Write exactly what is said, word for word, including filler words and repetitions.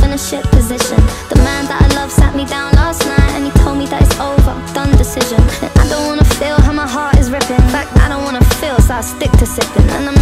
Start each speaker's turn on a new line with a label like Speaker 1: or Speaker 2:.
Speaker 1: in a shit position. The man that I love sat me down last night and he told me that it's over, done decision. And I don't wanna feel how my heart is ripping. In fact, I don't wanna feel, so I stick to sipping. And I'm